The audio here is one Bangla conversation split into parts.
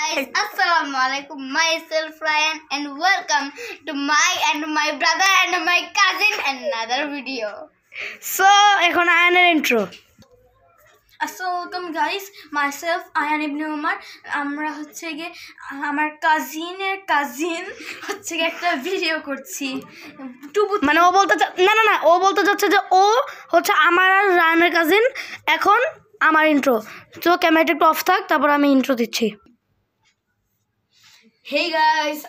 guys, Assalamualaikum. Myself Rayan and welcome to my brother and my cousin another video. So, এখন আয়ানের intro. Assalamualaikum guys, myself Ayan ibn Umar. আমরা হচ্ছে গিয়ে আমার কাজিন হচ্ছে গিয়ে একটা ভিডিও করছি। মানে ও বলতে না ও বলতে যাচ্ছে যে ও হচ্ছে আমার আর রায়ানের কাজিন। এখন আমার ইন্ট্রো। তো ক্যামেরাটা একটু অফ থাক, তারপর আমি ইন্ট্রো দিচ্ছি। Hey guys,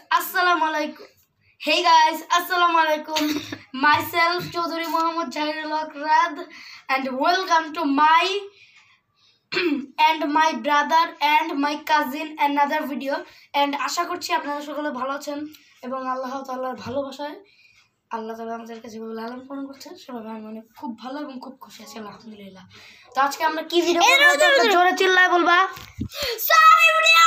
Assalamu alaikum. Myself Chaudhary Mohammad Jahirul Haq Raad and welcome to my and my brother and my cousin another video. And আশা করছি আপনারা সকলে ভালো আছেন এবং আল্লাহ তাআলার ভালোবাসায় আল্লাহ তাআলা আমাদের কাছে লালন পালন করছেন। সবাই মানে খুব ভালো এবং খুব খুশি আছি আলহামদুলিল্লাহ। তো আজকে আমরা কি ভিডিও করব? জোরে চিল্লায় বলবা। Sorry video.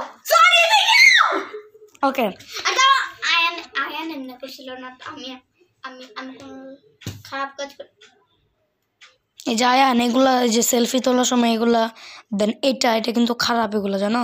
ওকে। আচ্ছা আয়ান এমনি করছিল না, আমি খারাপ কাজ করি। এই যে আয়ান এগুলা যে সেলফি তোলার সময় এগুলা দেন এটা কিন্তু খারাপ, এগুলো জানো?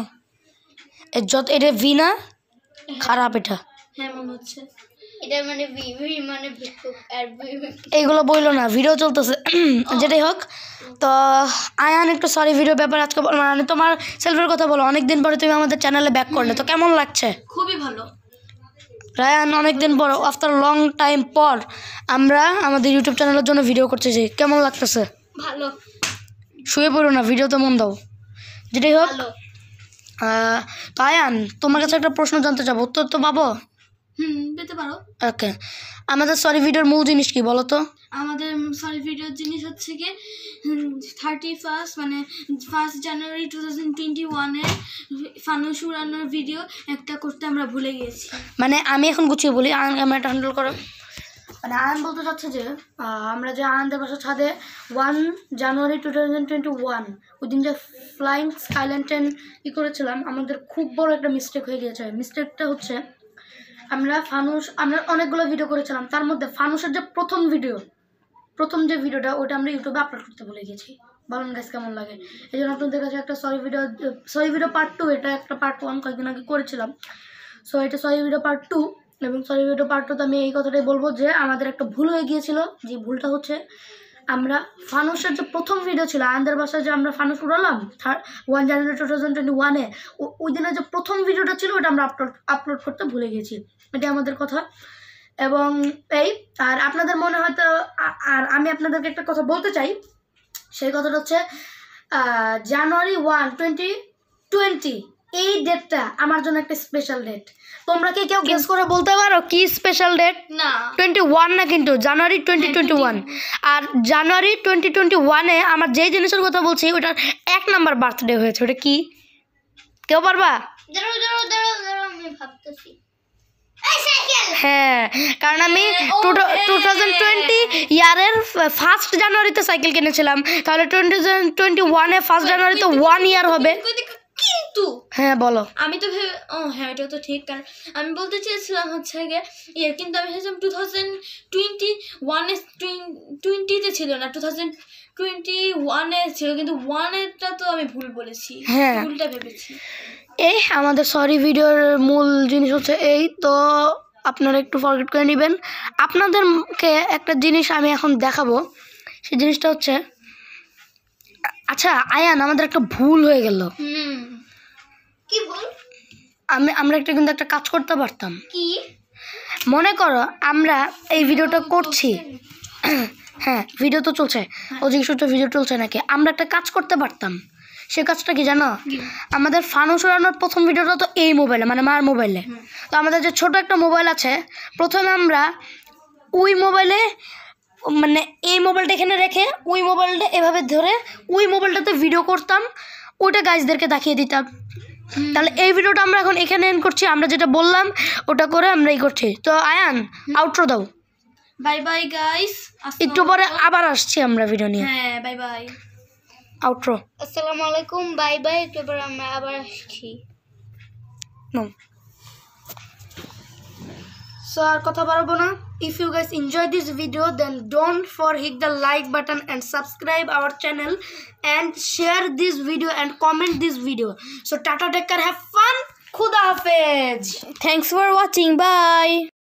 এটা ভি না, খারাপ এটা। হ্যাঁ মনে হচ্ছে এটা মানে ভি মানে ভিক্ষুক আর এইগুলো বইলো না, ভিডিও চলতেছে। যেটাই হোক, তো আয়ান একটু সরি ভিডিও ব্যাপারে আজকে মানে তোমার সেলফির কথা বলো। অনেকদিন পরে তুমি আমাদের চ্যানেলে ব্যাক করলে, তো কেমন লাগছে? খুবই ভালো। রায়ান অনেকদিন পর আফটার লং টাইম পর আমরা আমাদের ইউটিউব চ্যানেলের জন্য ভিডিও করতে যাই, কেমন লাগতেছে? ভালো। শুয়ে পড়ো না, ভিডিওতে মন দাও। যেটাই হোক, তো আয়ান তোমার কাছে একটা প্রশ্ন জানতে চাবো, উত্তর তো পাবো? পেতে পারো। ওকে, আমাদের সরি ভিডিওর মূল জিনিস কি বলো তো? আমাদের সরি ভিডিওর জিনিস হচ্ছে কি 31 মানে 1 জানুয়ারি 2021-এ ফানুস উড়ানোর ভিডিও একটা করতে আমরা ভুলে গেছি। মানে আমি এখন গুছিয়ে বলি, আয়ান ক্যামেরাটা হ্যান্ডেল করো। মানে আয়ান বলতে চাচ্ছে যে আমরা যে আয়ানদের বাসার ছাদে 1 জানুয়ারি 2021 ওই দিন যে ফ্লাইং স্কাইল্যান্ড করেছিলাম, আমাদের খুব বড় একটা মিস্টেক হয়ে গিয়েছে। মিস্টেকটা হচ্ছে আমরা অনেকগুলো ভিডিও করেছিলাম, তার মধ্যে ফানুসের যে প্রথম যে ভিডিওটা ওটা আমরা ইউটিউবে আপলোড করতে ভুলে গেছি। বলুন গাইস কেমন লাগে? এই জন্য আপনাদের কাছে একটা সরি ভিডিও পার্ট 2, এটা একটা পার্ট 1 কয়েকদিন আগে করেছিলাম। সো এটা সরি ভিডিও পার্ট 2 এবং সরি ভিডিও পার্ট 2তে আমি এই কথাটাই বলবো যে আমাদের একটা ভুল হয়ে গিয়েছিল। যে ভুলটা হচ্ছে আমরা ফানুসের যে প্রথম ভিডিও ছিল আয়ানদের বাসায় যে আমরা ফানুস উড়ালাম 1 জানুয়ারি 2021-এ, ওই দিনে যে প্রথম ভিডিওটা ছিল ওটা আমরা আপলোড করতে ভুলে গেছি। এটা আমাদের কথা। এবং আর আপনাদের মনে হয়তো আর আমি আপনাদেরকে একটা কথা বলতে চাই, সেই কথাটা হচ্ছে জানুয়ারি 1, 2020 এই ডেটটা আমার জন্য একটা স্পেশাল ডেট। তোমরা কি কেউ গেস করে বলতে পারো কি স্পেশাল ডেট? না 21 না, কিন্তু জানুয়ারি 2021। আর জানুয়ারি 2021-এ আমার যেই জিনিসের কথা বলছি ওটার 1 নাম্বার বার্থডে হয়েছে। ওটা কি কেউ পারবা? আমি ভাবতেছি। হ্যাঁ, কারণ আমি 2020 ইয়ারের 1 জানুয়ারিতে সাইকেল কিনেছিলাম, তাহলে 2021-এ 1 জানুয়ারিতে 1 ইয়ার হবে। কিন্তু হ্যাঁ বলো। আমি তো হ্যাঁ এটা তো ঠিক, কারণ আমি বলতে চেয়েছিলাম হচ্ছে গিয়ে কিন্তু আমি ভেবেছিলাম 2021-এ ছিল না, 2021-এ ছিল, কিন্তু 1-এরটা তো আমি ভুল বলেছি। হ্যাঁ ভুলটা ভেবেছি। আমাদের সরি ভিডিওর মূল জিনিস হচ্ছে এই। তো আপনারা একটু ফরগেট করে নেবেন। আপনাদেরকে একটা জিনিস আমি এখন দেখাবো, সেই জিনিসটা হচ্ছে আচ্ছা আয়ান আমাদের একটা ভুল হয়ে গেল। কি ভুল? আমরা কিন্তু একটা কাজ করতে পারতাম। কি? মনে করো আমরা এই ভিডিওটা করছি, হ্যাঁ ভিডিও তো চলছে, ও জিজ্ঞেস করছে ভিডিও চলছে নাকি। আমরা একটা কাজ করতে পারতাম, সে কাজটা কি জানো? আমাদের ফানুস উড়ানোর প্রথম ভিডিওটা তো এই মোবাইলে, মানে মার মোবাইলে। তো আমাদের যে ছোট একটা মোবাইল আছে, প্রথমে আমরা ওই মোবাইলে মানে এই মোবাইলটা এখানে রেখে ওই মোবাইলটা এভাবে ধরে ওই মোবাইলটাতে ভিডিও করতাম, ওইটা গাইজদেরকে দেখিয়ে দিতাম। তাহলে এই ভিডিওটা আমরা এখন এখানে এন্ড করছি। আমরা যেটা বললাম ওটা করে আমরা করছি। তো আয়ান আউটরো দাও। বাই বাই গাইস, একটু পরে আবার আসছি আমরা ভিডিও নিয়ে। হ্যাঁ বাই বাই, আউটরো। আসসালামু আলাইকুম, বাই বাই। এবার আমরা আবার আসছি। So আর কথা বাড়াবো না। If you guys enjoy this video, then don't forget the like button and subscribe our channel and share this video and comment this video. So tata, take care, have fun. Khuda Hafiz. Thanks for watching. Bye.